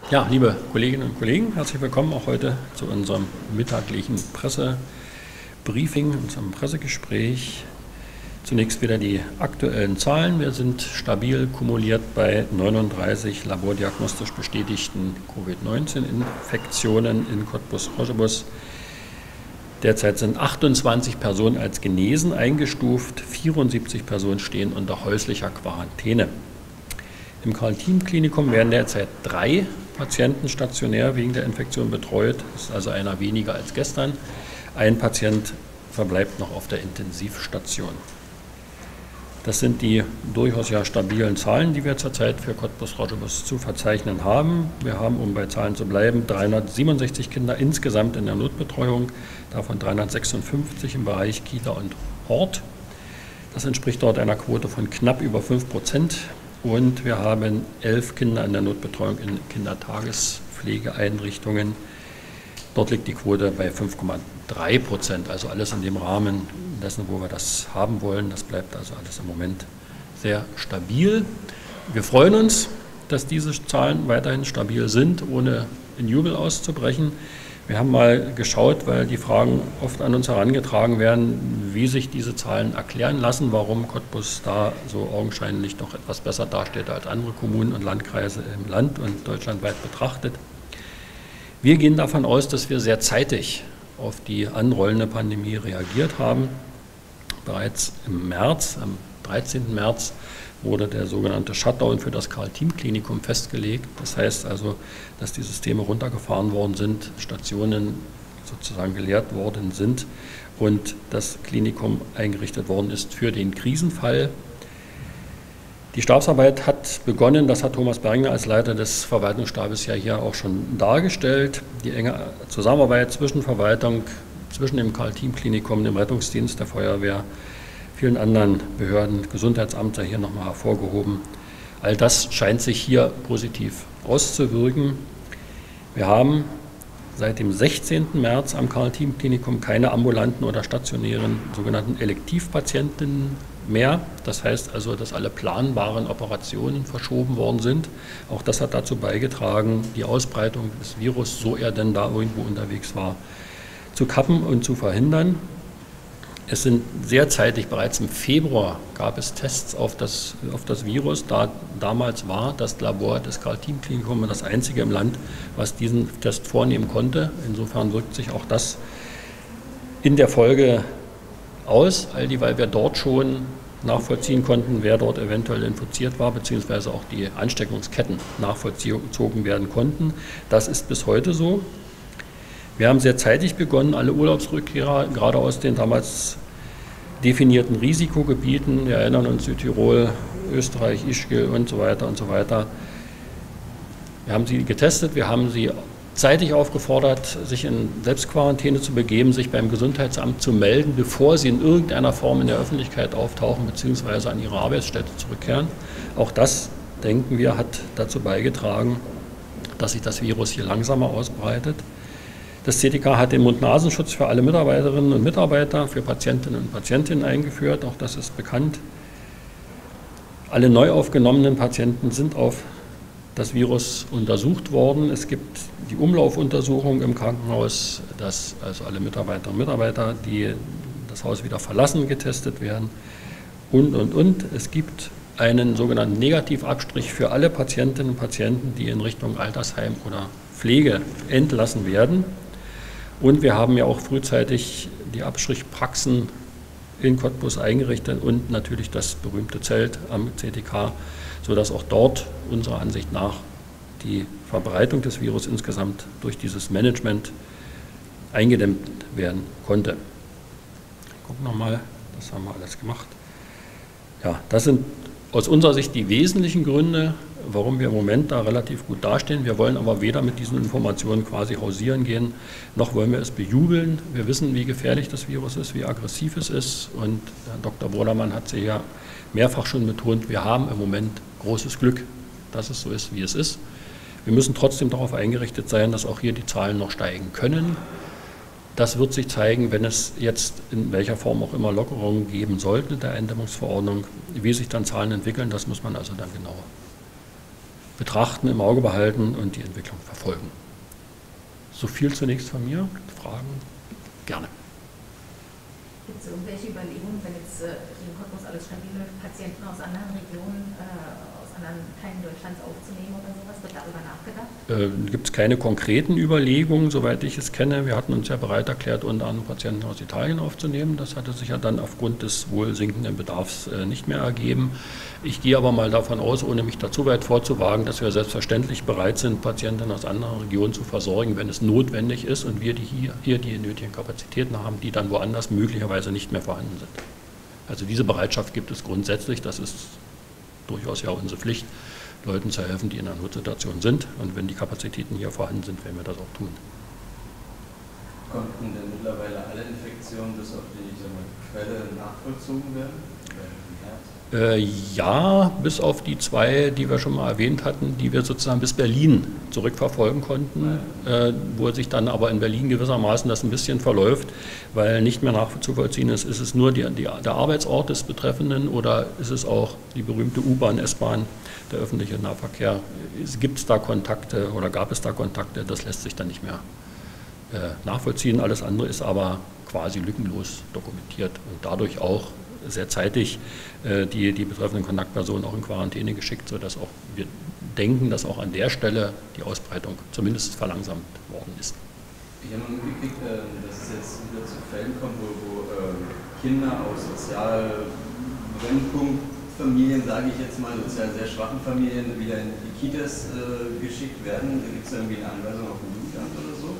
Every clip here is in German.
Ja, liebe Kolleginnen und Kollegen, herzlich willkommen auch heute zu unserem mittaglichen Pressebriefing, unserem Pressegespräch. Zunächst wieder die aktuellen Zahlen. Wir sind stabil kumuliert bei 39 labordiagnostisch bestätigten Covid-19-Infektionen in Cottbus-Roschebus. Derzeit sind 28 Personen als genesen eingestuft, 74 Personen stehen unter häuslicher Quarantäne. Im Karl-Team-Klinikum werden derzeit 3 Patienten stationär wegen der Infektion betreut. Das ist also einer weniger als gestern. Ein Patient verbleibt noch auf der Intensivstation. Das sind die durchaus ja stabilen Zahlen, die wir zurzeit für Cottbus-Roschebus zu verzeichnen haben. Wir haben, um bei Zahlen zu bleiben, 367 Kinder insgesamt in der Notbetreuung, davon 356 im Bereich Kita und Hort. Das entspricht dort einer Quote von knapp über 5%. Und wir haben 11 Kinder in der Notbetreuung in Kindertagespflegeeinrichtungen. Dort liegt die Quote bei 5,3%, also alles in dem Rahmen dessen, wo wir das haben wollen. Das bleibt also alles im Moment sehr stabil. Wir freuen uns, dass diese Zahlen weiterhin stabil sind, ohne in Jubel auszubrechen. Wir haben mal geschaut, weil die Fragen oft an uns herangetragen werden, wie sich diese Zahlen erklären lassen, warum Cottbus da so augenscheinlich doch etwas besser dasteht als andere Kommunen und Landkreise im Land und deutschlandweit betrachtet. Wir gehen davon aus, dass wir sehr zeitig auf die anrollende Pandemie reagiert haben. Bereits im März, am 13. März, wurde der sogenannte Shutdown für das Karl-Team-Klinikum festgelegt. Das heißt also, dass die Systeme runtergefahren worden sind, Stationen sozusagen geleert worden sind und das Klinikum eingerichtet worden ist für den Krisenfall. Die Stabsarbeit hat begonnen, das hat Thomas Bergner als Leiter des Verwaltungsstabes ja hier auch schon dargestellt. Die enge Zusammenarbeit zwischen Verwaltung, zwischen dem Karl-Team-Klinikum, dem Rettungsdienst, der Feuerwehr, vielen anderen Behörden, Gesundheitsamt sei hier nochmal hervorgehoben. All das scheint sich hier positiv auszuwirken. Wir haben seit dem 16. März am Karl-Team-Klinikum keine ambulanten oder stationären sogenannten Elektivpatienten mehr. Das heißt also, dass alle planbaren Operationen verschoben worden sind. Auch das hat dazu beigetragen, die Ausbreitung des Virus, so er denn da irgendwo unterwegs war, zu kappen und zu verhindern. Es sind sehr zeitig, bereits im Februar gab es Tests auf das Virus. Damals war das Labor des Karl-Team-Klinikums das einzige im Land, was diesen Test vornehmen konnte. Insofern wirkt sich auch das in der Folge aus, weil wir dort schon nachvollziehen konnten, wer dort eventuell infiziert war, beziehungsweise auch die Ansteckungsketten nachvollzogen werden konnten. Das ist bis heute so. Wir haben sehr zeitig begonnen, alle Urlaubsrückkehrer, gerade aus den damals definierten Risikogebieten, wir erinnern uns Südtirol, Österreich, Ischgl und so weiter und so weiter. Wir haben sie getestet, wir haben sie zeitig aufgefordert, sich in Selbstquarantäne zu begeben, sich beim Gesundheitsamt zu melden, bevor sie in irgendeiner Form in der Öffentlichkeit auftauchen bzw. an ihre Arbeitsstätte zurückkehren. Auch das, denken wir, hat dazu beigetragen, dass sich das Virus hier langsamer ausbreitet. Das CTK hat den Mund-Nasenschutz für alle Mitarbeiterinnen und Mitarbeiter, für Patientinnen und Patientinnen eingeführt, auch das ist bekannt. Alle neu aufgenommenen Patienten sind auf das Virus untersucht worden. Es gibt die Umlaufuntersuchung im Krankenhaus, dass also alle Mitarbeiterinnen und Mitarbeiter, die das Haus wieder verlassen, getestet werden. Und. Es gibt einen sogenannten Negativabstrich für alle Patientinnen und Patienten, die in Richtung Altersheim oder Pflege entlassen werden. Und wir haben ja auch frühzeitig die Abstrichpraxen in Cottbus eingerichtet und natürlich das berühmte Zelt am CTK, sodass auch dort unserer Ansicht nach die Verbreitung des Virus insgesamt durch dieses Management eingedämmt werden konnte. Gucken wir nochmal, das haben wir alles gemacht. Ja, das sind aus unserer Sicht die wesentlichen Gründe, warum wir im Moment da relativ gut dastehen. Wir wollen aber weder mit diesen Informationen quasi hausieren gehen, noch wollen wir es bejubeln. Wir wissen, wie gefährlich das Virus ist, wie aggressiv es ist. Und Herr Dr. Brodermann hat sie ja mehrfach schon betont, wir haben im Moment großes Glück, dass es so ist, wie es ist. Wir müssen trotzdem darauf eingerichtet sein, dass auch hier die Zahlen noch steigen können. Das wird sich zeigen, wenn es jetzt in welcher Form auch immer Lockerungen geben sollte, der Eindämmungsverordnung. Wie sich dann Zahlen entwickeln, das muss man also dann genauer betrachten, im Auge behalten und die Entwicklung verfolgen. So viel zunächst von mir. Fragen? Gerne. Gibt es irgendwelche Überlegungen, wenn jetzt hier in Cottbus alles stabil läuft, Patienten aus anderen Regionen, aus anderen Teilen Deutschlands aufzunehmen oder sowas? Wird darüber nachgedacht? Gibt es keine konkreten Überlegungen, soweit ich es kenne. Wir hatten uns ja bereit erklärt, unter anderem Patienten aus Italien aufzunehmen. Das hatte sich ja dann aufgrund des wohl sinkenden Bedarfs nicht mehr ergeben. Ich gehe aber mal davon aus, ohne mich da zu weit vorzuwagen, dass wir selbstverständlich bereit sind, Patienten aus anderen Regionen zu versorgen, wenn es notwendig ist und wir hier die nötigen Kapazitäten haben, die dann woanders möglicherweise nicht mehr vorhanden sind. Also diese Bereitschaft gibt es grundsätzlich. Das ist durchaus ja unsere Pflicht, Leuten zu helfen, die in einer Notsituation sind. Und wenn die Kapazitäten hier vorhanden sind, werden wir das auch tun. Konnten denn mittlerweile alle Infektionen bis auf die Quelle nachvollzogen werden? Ja, bis auf die 2, die wir schon mal erwähnt hatten, die wir sozusagen bis Berlin zurückverfolgen konnten, wo sich dann aber in Berlin gewissermaßen das ein bisschen verläuft, weil nicht mehr nachzuvollziehen ist es nur der Arbeitsort des Betreffenden oder ist es auch die berühmte U-Bahn, S-Bahn, der öffentliche Nahverkehr. Gibt es da Kontakte oder gab es da Kontakte? Das lässt sich dann nicht mehr nachvollziehen. Alles andere ist aber quasi lückenlos dokumentiert und dadurch auch sehr zeitig die betreffenden Kontaktpersonen auch in Quarantäne geschickt, sodass auch wir denken, dass auch an der Stelle die Ausbreitung zumindest verlangsamt worden ist. Ich habe mal mitgekriegt, dass es jetzt wieder zu Fällen kommt, wo Kinder aus sozial Brennpunktfamilien, sage ich jetzt mal, sozial sehr schwachen Familien wieder in die Kitas geschickt werden. Gibt es irgendwie eine Anweisung auf dem Jugendamt oder so?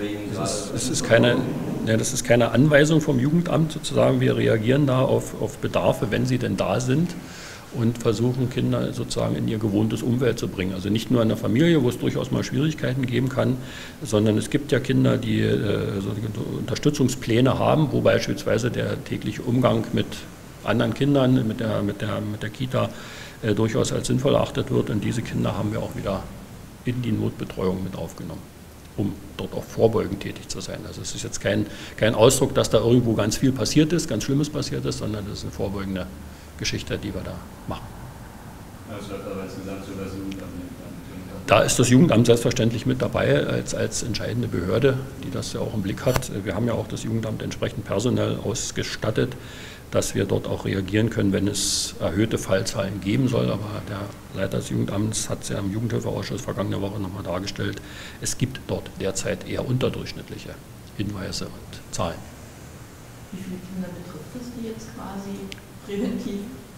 Das ist keine Anweisung vom Jugendamt sozusagen. Wir reagieren da auf Bedarfe, wenn sie denn da sind und versuchen, Kinder sozusagen in ihr gewohntes Umfeld zu bringen. Also nicht nur in der Familie, wo es durchaus mal Schwierigkeiten geben kann, sondern es gibt ja Kinder, die Unterstützungspläne haben, wo beispielsweise der tägliche Umgang mit anderen Kindern, mit der Kita durchaus als sinnvoll erachtet wird. Und diese Kinder haben wir auch wieder in die Notbetreuung mit aufgenommen, um dort auch vorbeugend tätig zu sein. Also es ist jetzt kein Ausdruck, dass da irgendwo ganz viel passiert ist, ganz Schlimmes passiert ist, sondern das ist eine vorbeugende Geschichte, die wir da machen. Also läuft aber insgesamt so das Jugendamt mit. Da ist das Jugendamt selbstverständlich mit dabei als entscheidende Behörde, die das ja auch im Blick hat. Wir haben ja auch das Jugendamt entsprechend personell ausgestattet, dass wir dort auch reagieren können, wenn es erhöhte Fallzahlen geben soll. Aber der Leiter des Jugendamts hat es ja im Jugendhilfeausschuss vergangene Woche nochmal dargestellt. Es gibt dort derzeit eher unterdurchschnittliche Hinweise und Zahlen. Wie viele Kinder betrifft es, die jetzt quasi präventiv?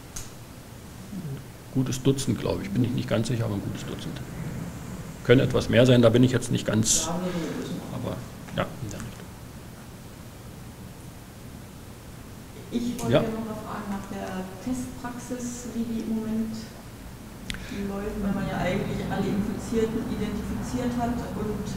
Gutes Dutzend, glaube ich. Bin ich nicht ganz sicher, aber ein gutes Dutzend. Können etwas mehr sein, da bin ich jetzt nicht ganz, aber ja, in der Richtung. Ich wollte noch mal fragen nach der Testpraxis, wie die im Moment läuft, weil man ja eigentlich alle Infizierten identifiziert hat und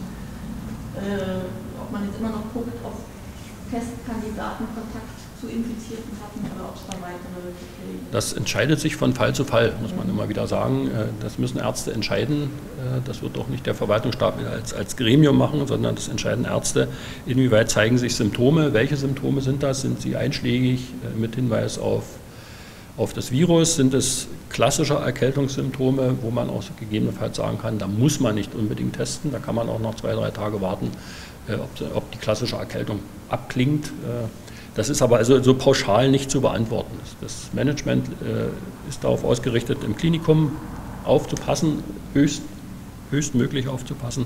ob man jetzt immer noch guckt, ob Testkandidaten Kontakt zu Infizierten hatten oder ob es da weitere Kriterien gibt. Das entscheidet sich von Fall zu Fall, muss man immer wieder sagen. Das müssen Ärzte entscheiden. Das wird auch nicht der Verwaltungsstab als Gremium machen, sondern das entscheiden Ärzte. Inwieweit zeigen sich Symptome? Welche Symptome sind das? Sind sie einschlägig mit Hinweis auf das Virus? Sind es klassische Erkältungssymptome, wo man auch gegebenenfalls sagen kann, da muss man nicht unbedingt testen, da kann man auch noch 2-3 Tage warten, ob die klassische Erkältung abklingt. Das ist aber also so pauschal nicht zu beantworten. Das Management ist darauf ausgerichtet, im Klinikum aufzupassen, höchstmöglich aufzupassen.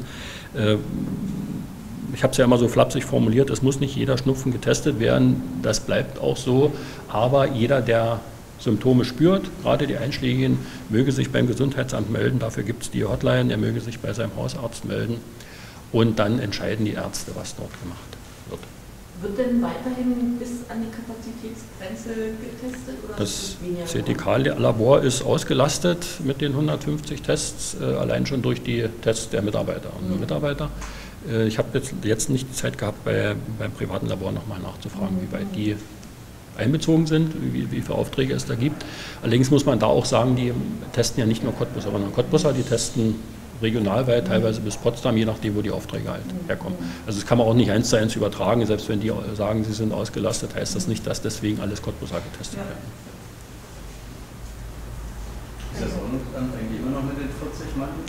Ich habe es ja immer so flapsig formuliert, es muss nicht jeder Schnupfen getestet werden, das bleibt auch so, aber jeder, der Symptome spürt, gerade die Einschlägigen, möge sich beim Gesundheitsamt melden, dafür gibt es die Hotline, er möge sich bei seinem Hausarzt melden und dann entscheiden die Ärzte, was dort gemacht wird. Wird denn weiterhin bis an die Kapazitätsgrenze getestet? Oder das CTK-Labor ist ausgelastet mit den 150 Tests, allein schon durch die Tests der Mitarbeiter und Mitarbeiter. Ich habe jetzt nicht die Zeit gehabt, beim privaten Labor nochmal nachzufragen, wie weit die einbezogen sind, wie viele Aufträge es da gibt. Allerdings muss man da auch sagen, die testen ja nicht nur Cottbusser, sondern Cottbusser, die testen regionalweit, teilweise bis Potsdam, je nachdem, wo die Aufträge halt herkommen. Also das kann man auch nicht 1:1 übertragen, selbst wenn die sagen, sie sind ausgelastet, heißt das nicht, dass deswegen alles Cottbusser getestet werden. Ist das Ordnungsamt eigentlich immer noch mit den 40 Mann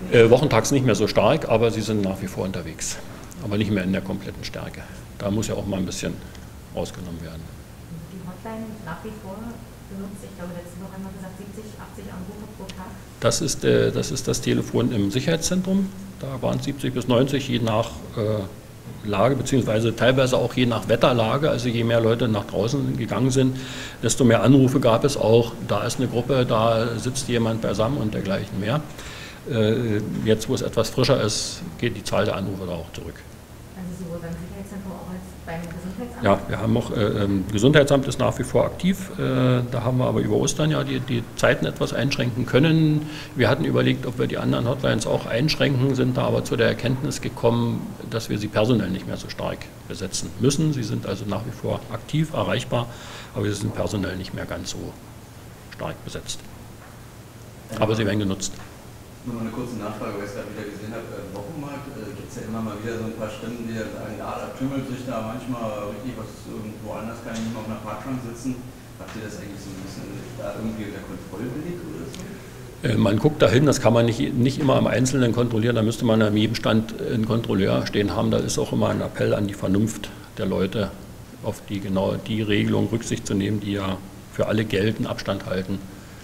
Wochentags nicht mehr so stark, aber sie sind nach wie vor unterwegs. Aber nicht mehr in der kompletten Stärke. Da muss ja auch mal ein bisschen rausgenommen werden. Die Hotline nach wie vor benutzt, ich glaube, letzte Woche haben wir gesagt, 70, 80 Anrufe pro Tag. Das ist das Telefon im Sicherheitszentrum. Da waren es 70 bis 90, je nach Lage, beziehungsweise teilweise auch je nach Wetterlage. Also je mehr Leute nach draußen gegangen sind, desto mehr Anrufe gab es auch. Da ist eine Gruppe, da sitzt jemand beisammen und dergleichen mehr. Jetzt, wo es etwas frischer ist, geht die Zahl der Anrufe da auch zurück. Also sowohl beim Sicherheitszentrum auch als beim Gesundheitsamt? Ja, wir haben auch, Gesundheitsamt ist nach wie vor aktiv. Da haben wir aber über Ostern ja die Zeiten etwas einschränken können. Wir hatten überlegt, ob wir die anderen Hotlines auch einschränken, sind da aber zu der Erkenntnis gekommen, dass wir sie personell nicht mehr so stark besetzen müssen. Sie sind also nach wie vor aktiv, erreichbar, aber sie sind personell nicht mehr ganz so stark besetzt. Aber sie werden genutzt. Nur mal eine kurze Nachfrage, weil ich es gerade wieder gesehen habe. Im Wochenmarkt gibt es ja immer mal wieder so ein paar Stimmen, die sagen, ja, da tümmelt sich da manchmal richtig was, woanders kann ich nicht mal auf einer Parkbank sitzen. Habt ihr das eigentlich so ein bisschen da irgendwie unter Kontrolle belegt oder so? Man guckt dahin, das kann man nicht immer im Einzelnen kontrollieren, da müsste man an jedem Stand einen Kontrolleur stehen haben. Da ist auch immer ein Appell an die Vernunft der Leute, auf die genau die Regelung Rücksicht zu nehmen, die ja für alle gelten, Abstand halten.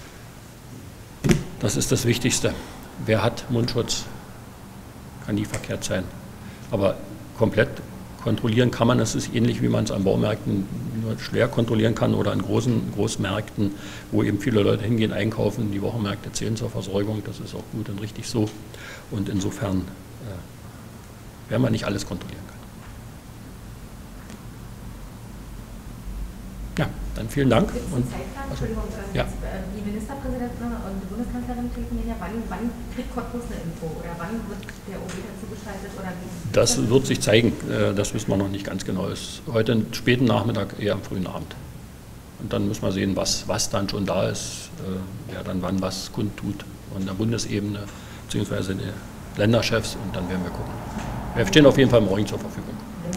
Das ist das Wichtigste. Wer hat Mundschutz? Kann nie verkehrt sein. Aber komplett kontrollieren kann man, das ist ähnlich wie man es an Baumärkten nur schwer kontrollieren kann oder an Großmärkten, wo eben viele Leute hingehen, einkaufen. Die Wochenmärkte zählen zur Versorgung, das ist auch gut und richtig so. Und insofern werden wir nicht alles kontrollieren können. Ja, dann vielen Dank. Gibt es einen Zeitplan? Entschuldigung, ja. Die Ministerpräsidenten und die Bundeskanzlerin telefonieren ja, wann kriegt Cottbus eine Info oder wann wird der OB dazu geschaltet? Oder wie? Das wird sich zeigen, das wissen wir noch nicht ganz genau. Es ist heute einen späten Nachmittag, eher am frühen Abend. Und dann müssen wir sehen, was dann schon da ist, wer dann wann was kundtut von der Bundesebene bzw. die Länderchefs und dann werden wir gucken. Wir stehen auf jeden Fall morgen zur Verfügung.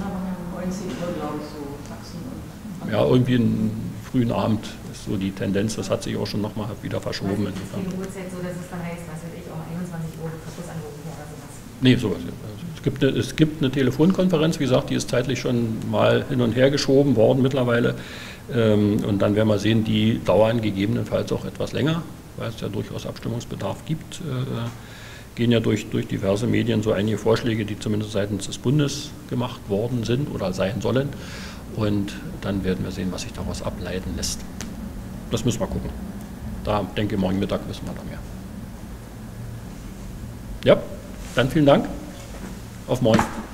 Ja, irgendwie einen frühen Abend ist so die Tendenz, das hat sich auch schon nochmal wieder verschoben. Ist die Uhrzeit so, dass es dann heißt, was weiß ich, um 21 Uhr Cottbus anrufen oder sowas? Nee, sowas. Es gibt eine Telefonkonferenz, wie gesagt, die ist zeitlich schon mal hin und her geschoben worden mittlerweile. Und dann werden wir sehen, die dauern gegebenenfalls auch etwas länger, weil es ja durchaus Abstimmungsbedarf gibt. Gehen ja durch diverse Medien so einige Vorschläge, die zumindest seitens des Bundes gemacht worden sind oder sein sollen. Und dann werden wir sehen, was sich daraus ableiten lässt. Das müssen wir gucken. Da denke ich, morgen Mittag wissen wir da mehr. Ja, dann vielen Dank. Auf morgen.